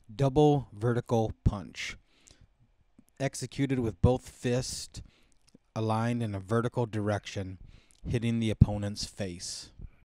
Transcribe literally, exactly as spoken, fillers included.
Double vertical punch, executed with both fists aligned in a vertical direction, hitting the opponent's face.